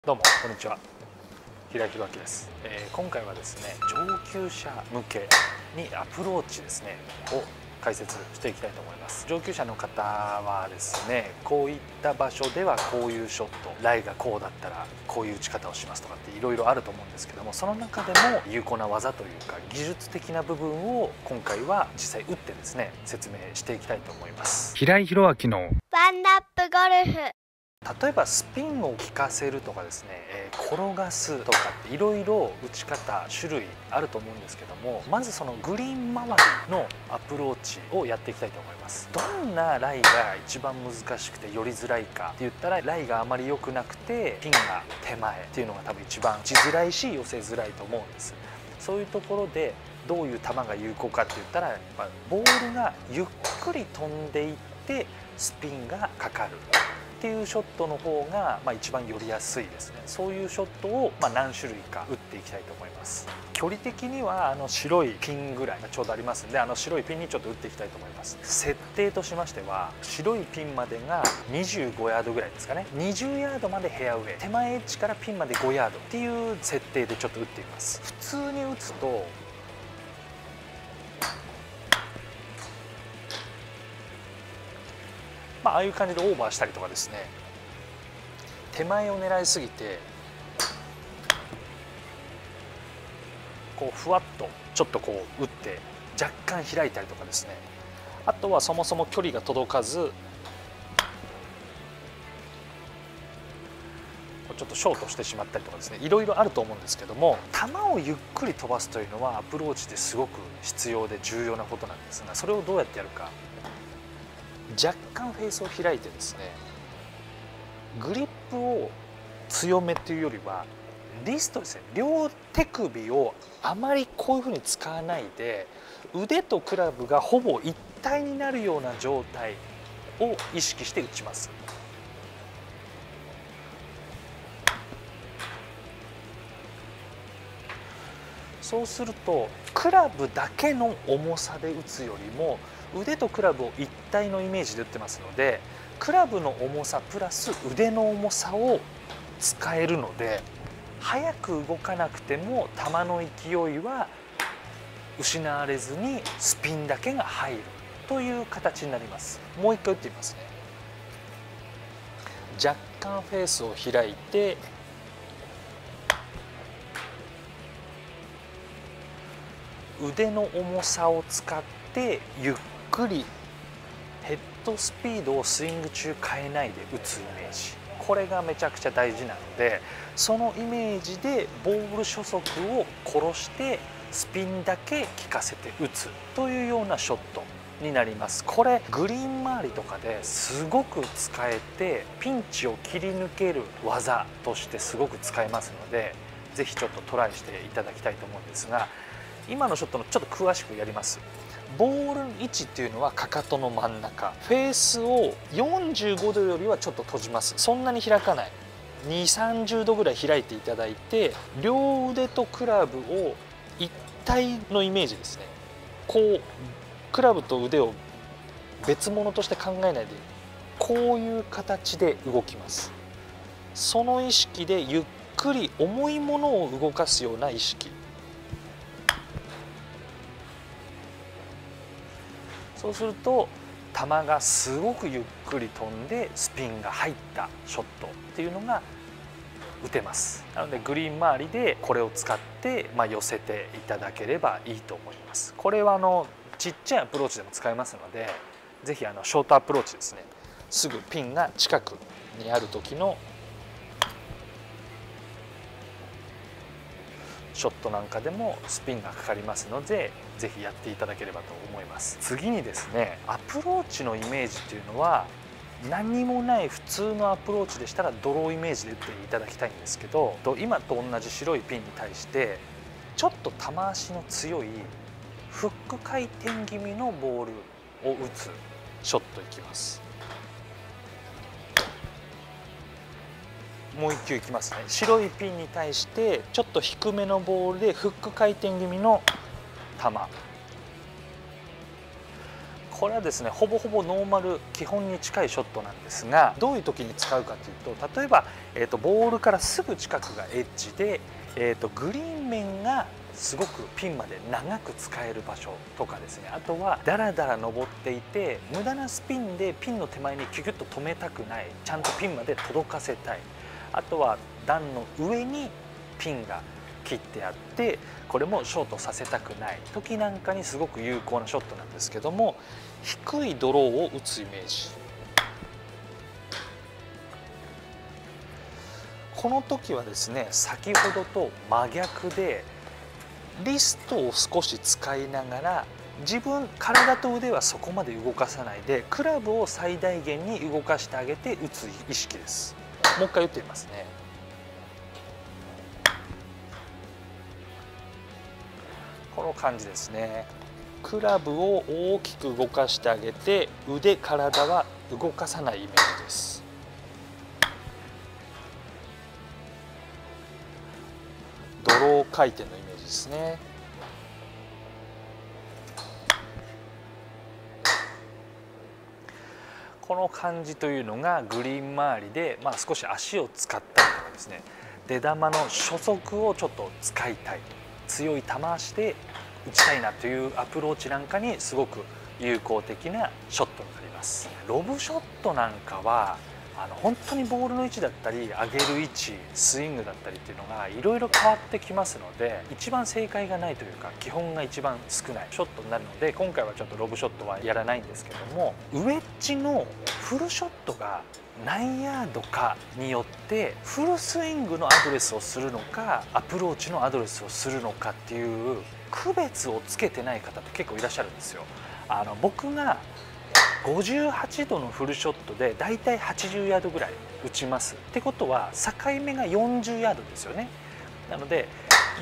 どうもこんにちは、平井宏明です。今回はですね、上級者向けにアプローチですねを解説していきたいと思います。上級者の方はですね、こういった場所ではこういうショット、ライがこうだったらこういう打ち方をしますとかっていろいろあると思うんですけども、その中でも有効な技というか技術的な部分を今回は実際打ってですね説明していきたいと思います。 平井宏明のワンダップゴルフ。 例えばスピンを効かせるとかですね、転がすとかっていろいろ打ち方種類あると思うんですけども、まずそのグリーン周りのアプローチをやっていきたいと思います。どんなライが一番難しくて寄りづらいかって言ったら、ライがあまり良くなくてピンが手前っていうのが多分一番打ちづらいし寄せづらいと思うんです。そういうところでどういう球が有効かって言ったら、やっぱボールがゆっくり飛んでいってスピンがかかるっていうショットの方が一番寄りやすいですね。そういうショットを何種類か打っていきたいと思います。距離的には白いピンぐらいがちょうどありますんで、白いピンにちょっと打っていきたいと思います。設定としましては、白いピンまでが25ヤードぐらいですかね。20ヤードまでフェアウェイ、手前エッジからピンまで5ヤードっていう設定でちょっと打ってみます。普通に打つとああいう感じでオーバーしたりとかですね、手前を狙いすぎてこうふわっとちょっとこう打って若干開いたりとかですね、あとはそもそも距離が届かずちょっとショートしてしまったりとかですね、いろいろあると思うんですけども、球をゆっくり飛ばすというのはアプローチですごく必要で重要なことなんですが、それをどうやってやるか。若干フェースを開いてですね、グリップを強めというよりはリストですね、両手首をあまりこういうふうに使わないで、腕とクラブがほぼ一体になるような状態を意識して打ちます。そうするとクラブだけの重さで打つよりも腕とクラブを一体のイメージで打ってますので、クラブの重さプラス腕の重さを使えるので、速く動かなくても球の勢いは失われずにスピンだけが入るという形になります。もう一回打ってみますね。若干フェースを開いて腕の重さを使ってゆっくりヘッドスピードをスイング中変えないで打つイメージ、これがめちゃくちゃ大事なので、そのイメージでボール初速を殺してスピンだけ効かせて打つというようなショットになります。これグリーン周りとかですごく使えて、ピンチを切り抜ける技としてすごく使えますので、是非ちょっとトライしていただきたいと思うんですが、今のショットのちょっと詳しくやります。ボール位置っていうのはかかとの真ん中、フェースを45度よりはちょっと閉じます。そんなに開かない、2、30度ぐらい開いていただいて、両腕とクラブを一体のイメージですね。こうクラブと腕を別物として考えないで、こういう形で動きます。その意識でゆっくり重いものを動かすような意識、そうすると球がすごくゆっくり飛んでスピンが入ったショットっていうのが打てます。なのでグリーン周りでこれを使って寄せていただければいいと思います。これはちっちゃいアプローチでも使えますので、是非ショートアプローチですね、すぐピンが近くにある時のショットなんかでもスピンがかかりますので、ぜひやっていただければと思います。次にですね、アプローチのイメージっていうのは何にもない普通のアプローチでしたらドローイメージで打っていただきたいんですけど、今と同じ白いピンに対してちょっと球足の強いフック回転気味のボールを打つショットいきます。もう1球いきますね。白いピンに対してちょっと低めのボールでフック回転気味の球、 これはですねほぼほぼノーマル基本に近いショットなんですが、どういう時に使うかというと、例えば、ボールからすぐ近くがエッジで、グリーン面がすごくピンまで長く使える場所とかですね、あとはだらだら登っていて無駄なスピンでピンの手前にキュキュッと止めたくない、ちゃんとピンまで届かせたい、あとは段の上にピンが切ってあってこれもショートさせたくない時なんかにすごく有効なショットなんですけども、低いドローを打つイメージ。この時はですね先ほどと真逆でリストを少し使いながら体と腕はそこまで動かさないでクラブを最大限に動かしてあげて打つ意識です。もう一回打ってみますね。この感じですね。クラブを大きく動かしてあげて体は動かさないイメージです。ドロー回転のイメージですね。この感じというのがグリーン周りで、少し足を使ったりとかですね、出玉の初速をちょっと使いたい、強い球足で打ちたいなというアプローチなんかにすごく有効的なショットになります。ロブショットなんかは本当にボールの位置だったり上げる位置、スイングだったりっていうのがいろいろ変わってきますので、一番正解がないというか基本が一番少ないショットになるので、今回はちょっとロブショットはやらないんですけども、ウェッジのフルショットが何ヤードかによってフルスイングのアドレスをするのかアプローチのアドレスをするのかっていう区別をつけてない方って結構いらっしゃるんですよ。僕が58度のフルショットでだいたい80ヤードぐらい打ちますってことは境目が40ヤードですよね。なので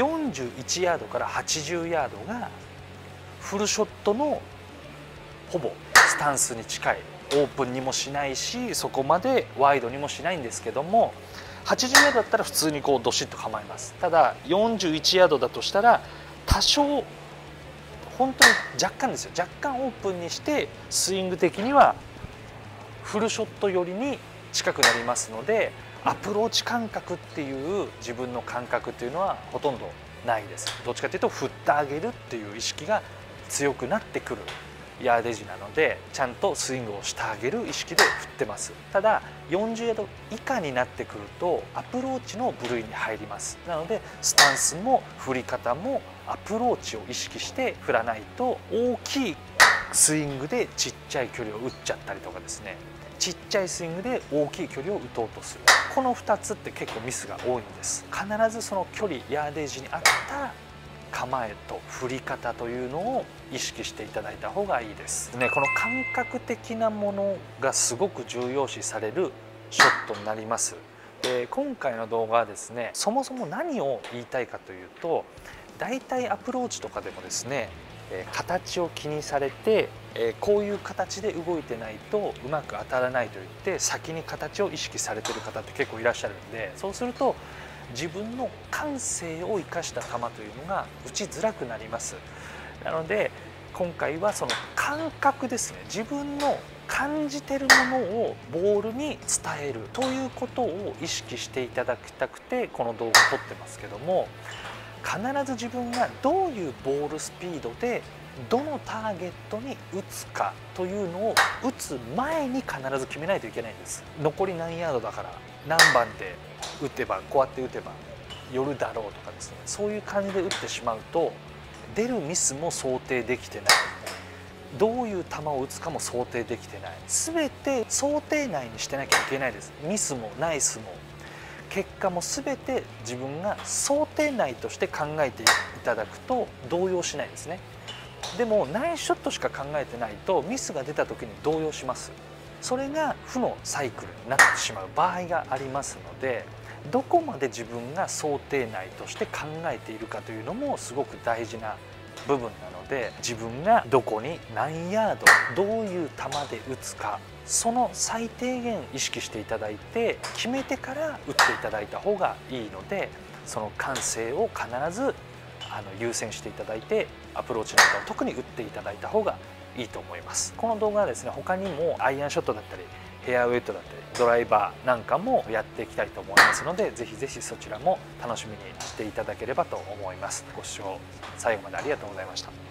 41ヤードから80ヤードがフルショットのほぼスタンスに近い、オープンにもしないしそこまでワイドにもしないんですけども、80ヤードだったら普通にこうどしっと構えます。ただ41ヤードだとしたら多少本当に若干ですよ、若干オープンにしてスイング的にはフルショット寄りに近くなりますので、アプローチ感覚っていう自分の感覚っていうのはほとんどないです。どっちかというと振ってあげるっていう意識が強くなってくるヤーデージなので、ちゃんとスイングをしてあげる意識で振ってます。ただ40ヤード以下になってくるとアプローチの部類に入ります。なのでスタンスも振り方もアプローチを意識して振らないと、大きいスイングでちっちゃい距離を打っちゃったりとかですね、ちっちゃいスイングで大きい距離を打とうとする、この2つって結構ミスが多いんです。必ずその距離ヤーデージに合った構えと振り方というのを意識していただいた方がいいですね。この感覚的なものがすごく重要視されるショットになります。で今回の動画はですね、そもそも何を言いたいかというと、だいたいアプローチとかでもですね、形を気にされて、こういう形で動いてないとうまく当たらないと言って先に形を意識されてる方って結構いらっしゃるんで、そうすると自分の感性を生かした球というのが打ちづらくなります。なので今回はその感覚ですね、自分の感じてるものをボールに伝えるということを意識していただきたくてこの動画を撮ってますけども、必ず自分がどういうボールスピードでどのターゲットに打つかというのを打つ前に必ず決めないといけないんです。残り何ヤードだから何番で打てばこうやって打てば寄るだろうとかですね、そういう感じで打ってしまうと出るミスも想定できてない、どういう球を打つかも想定できてない、全て想定内にしてなきゃいけないです。ミスもナイスも結果も全て自分が想定内として考えていただくと動揺しないですね。でもナイスショットしか考えてないとミスが出た時に動揺します。それが負のサイクルになってしまう場合がありますので、どこまで自分が想定内として考えているかというのもすごく大事な部分なので、自分がどこに何ヤードどういう球で打つか、その最低限意識していただいて決めてから打っていただいた方がいいので、その感性を必ず優先していただいてアプローチなんかを特に打っていただいた方がいいと思います。この動画はですね、他にもアイアンショットだったりヘアウェイトだったりドライバーなんかもやっていきたいと思いますので、ぜひぜひそちらも楽しみにしていただければと思います。ご視聴最後までありがとうございました。